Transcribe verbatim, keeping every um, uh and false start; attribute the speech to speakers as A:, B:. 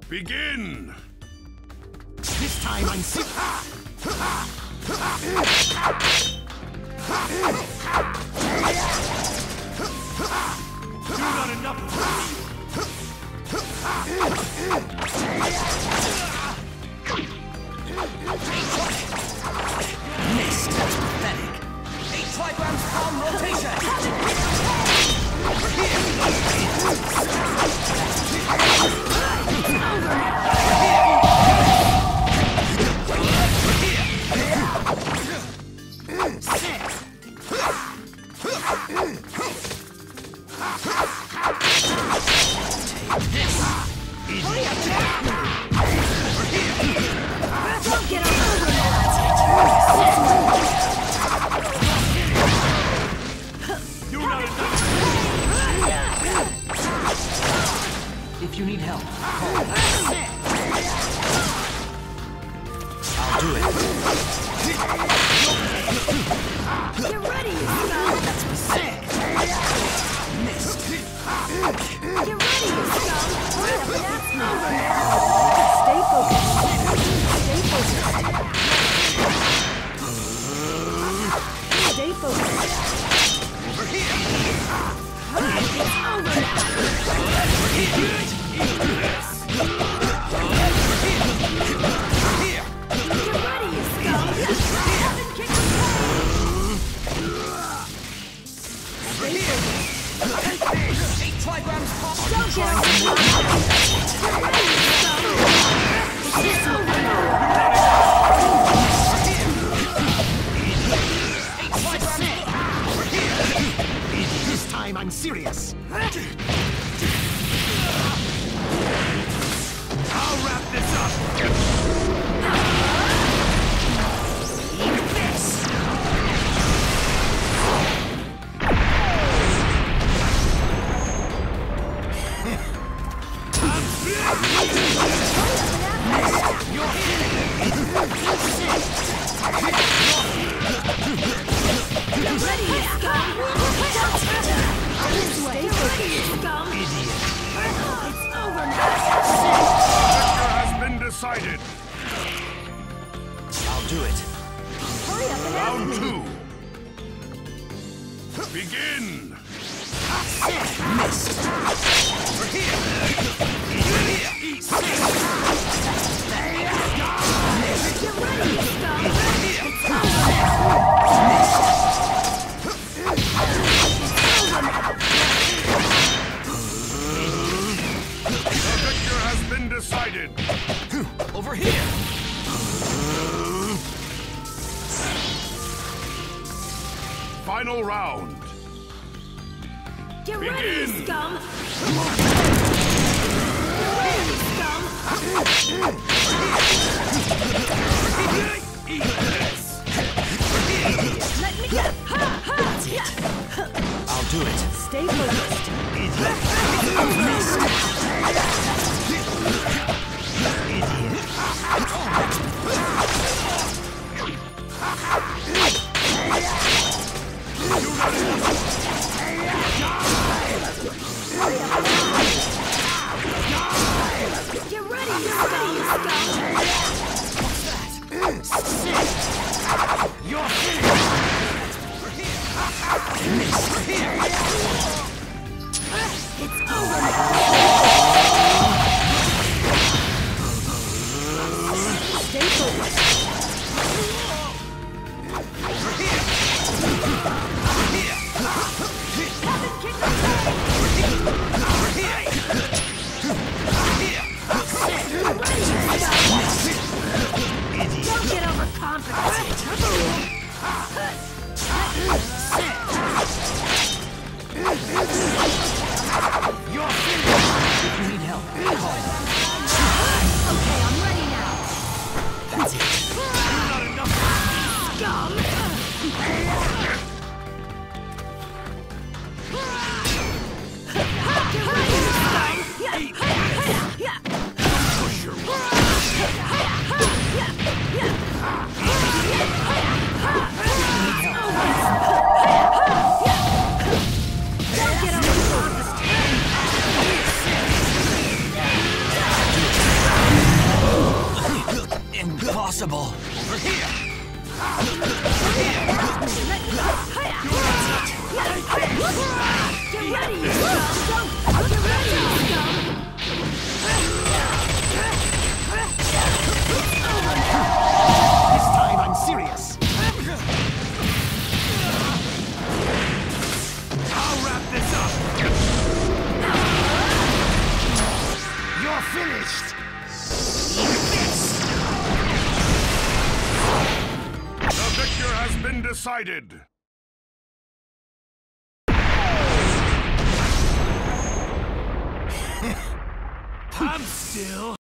A: Begin!
B: This time I'm sick.
A: You're not enough for me!
B: Missed. That's pathetic.
C: Eight trigrams palm rotation. If you need help, call.
B: I'll do it.
D: Get ready, you scum!
B: That's pathetic. Missed.
D: Get ready, you scum! Hurry up, that's over now! Stay focused. Stay focused. Stay focused.
B: Over here.
D: It's over now!
B: Here.
D: Get ready, you scum! Haven't kicked the
B: Over here.
C: Eight trigrams palm.
D: Don't get over now! Get ready, you scum! It's over now!
C: Eight trigrams.
B: This time I'm serious.
A: I'll wrap this up!
B: Eat this.
D: Get ready, you scum! This way, ready, you scum!
B: Idiot.
D: It's over now!
A: Victor has been decided!
B: I'll do it.
D: Hurry up and
A: Round
D: ask me!
A: two! Begin!
B: Missed. Over here. Eat this.
D: Get ready, you scum! It's over now!
A: The victor has been decided!
B: Over here.
A: Final round!
D: Get ready, you
A: Begin.
D: scum! Get ready, you scum!
A: Eat this!
D: Let me get ha ha!
B: I'll do it.
D: Stay focused.
B: Idiot. Missed. Idiot.
D: Get ready, you scum!
B: You're finished. Missed.
D: It's over now! Stay focused. Haven't kicked the Don't get overconfident!
B: You're finished. impossible.
C: Over here.
D: Get ready, you scum! Get ready, you scum!
B: This time I'm serious. I'll wrap this up. You're finished.
A: The victor has been decided.
B: I'm still